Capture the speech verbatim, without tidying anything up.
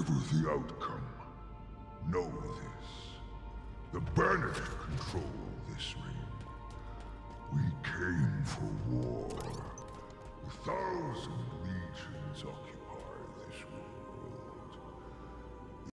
Whatever the outcome, know this. The Banished control this ring. We came for war. A thousand legions occupied.